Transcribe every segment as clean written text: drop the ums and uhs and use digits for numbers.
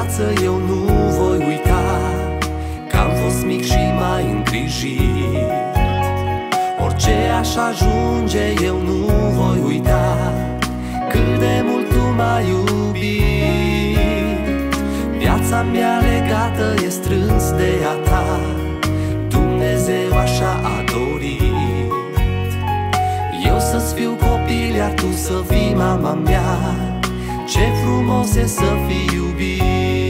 viață eu nu voi uita că am fost mic și mai îngrijit. Orice aș ajunge eu nu voi uita cât de mult tu m-ai iubit. Viața mea legată e strâns de a ta, Dumnezeu așa a dorit. Eu să-ți fiu copil, iar tu să fii mama mea, ce frumos e să fii iubit.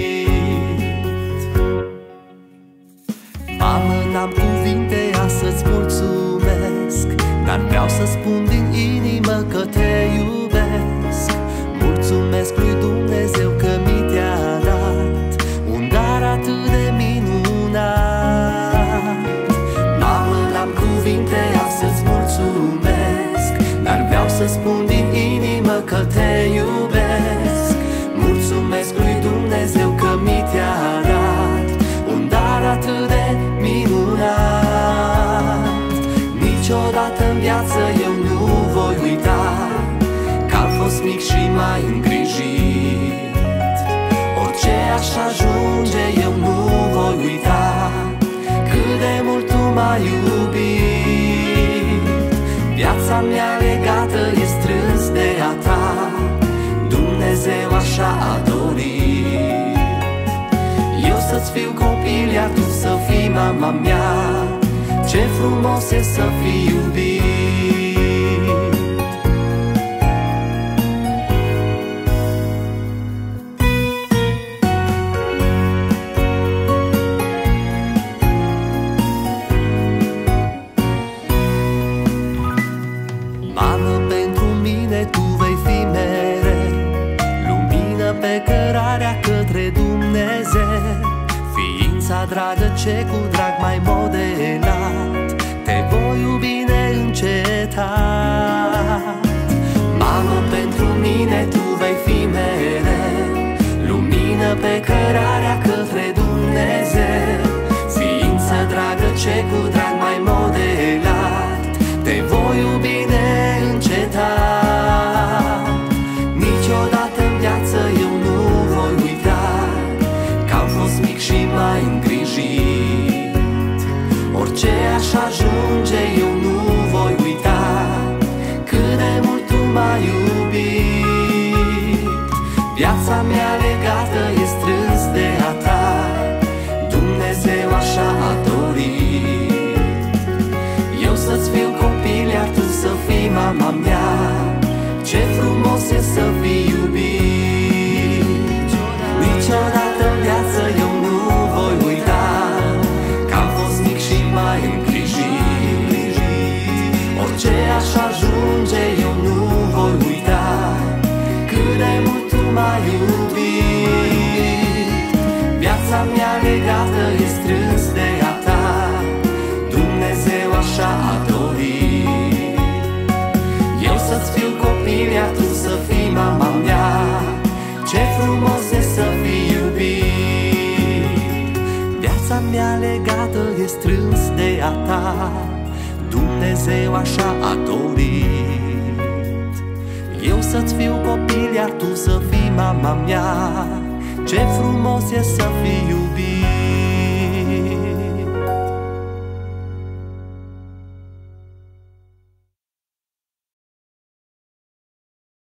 Mamă, n-am cuvinte a să-ți mulțumesc, dar vreau să spun din inimă că te iubesc. Mulțumesc lui Dumnezeu că mi te-a dat un dar atât de minunat. Mamă, n-am cuvinte a să-ți mulțumesc, dar vreau să spun din inimă că te iubesc. Mulțumesc lui Dumnezeu că mi te-a dat un dar atât de minunat. Niciodată în viață eu nu voi uita că am fost mic și mai îngrijit. Orice aș ajunge eu nu voi uita cât de mult tu m-ai iubit. Viața mea legată e strâns de a ta, Dumnezeu așa a dorit. Eu să-ți fiu copil, iar tu să fii mama mea, ce frumos e să fii iubit. Mamă, pentru mine tu vei fi mereu lumină pe cărarea către Dumnezeu. Ființa dragă ce cu drag mai modelat, te voi iubi neîncetat. Mamă, pentru mine tu vei fi mereu lumină pe cărarea către Dumnezeu. Ființă dragă ce cu drag mai modelat, te voi iubi neîncetat. Niciodată în viață eu nu voi uita că am fost mic și mai îngrijit. Orice aș ajunge eu nu voi uita cât de mult tu m-ai iubit. Viața mea legată e strâns de a ta, Dumnezeu așa a dorit. Eu să-ți fiu copil, iar tu să fii mama mea, ce frumos e să fii iubit. Niciodată în viață eu nu voi uita că am fost mic și mai îngrijit. Orice aș ajunge eu nu voi uita cât de mult tu m-ai iubit. Viața mea legată e strâns de a ta, Dumnezeu așa a dorit. Eu să-ți fiu copil, iar tu să fii mama mea, ce frumos e să fii iubit. Viața mea legată e strâns de a ta, Dumnezeu așa a dorit. Eu să-ți fiu copil, iar tu să fii mama mea, ce frumos e să fii iubit.